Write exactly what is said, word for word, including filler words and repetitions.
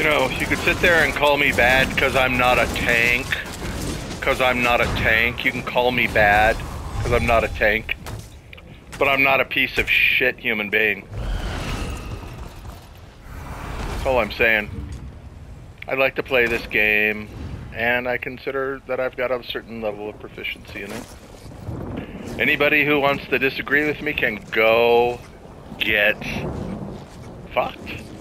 know, you could sit there and call me bad because I'm not a tank. Because I'm not a tank. You can call me bad because I'm not a tank. But I'm not a piece of shit human being. That's all I'm saying. I'd like to play this game, and I consider that I've got a certain level of proficiency in it. Anybody who wants to disagree with me can go get fucked.